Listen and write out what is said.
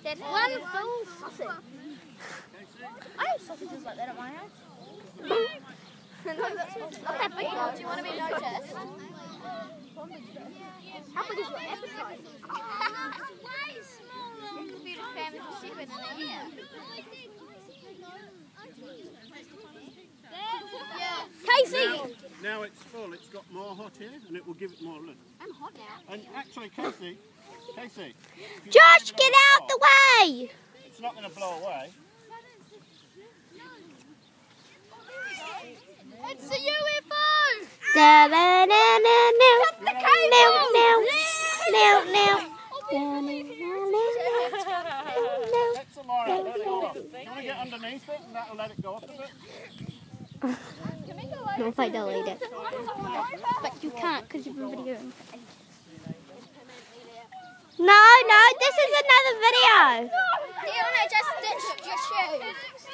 One full sausage. I have sausages like that at my house. Not that big though. Do you want to be noticed? How big is your appetite? Way small. You could feed a family for 7 in a year. Casey! Now it's full, it's got more hot air and it will give it more lift. I'm hot now. And actually, Casey, Josh, get out the way! It's not going to blow away. It's a UFO! Da da da da da. The cable! Now. That's the line, let it go off. You want to get underneath it and that will let it go off a bit? Not if I delete it. But you can't because you've been videoing. No, this is another video. Dion, I just ditched your shoes.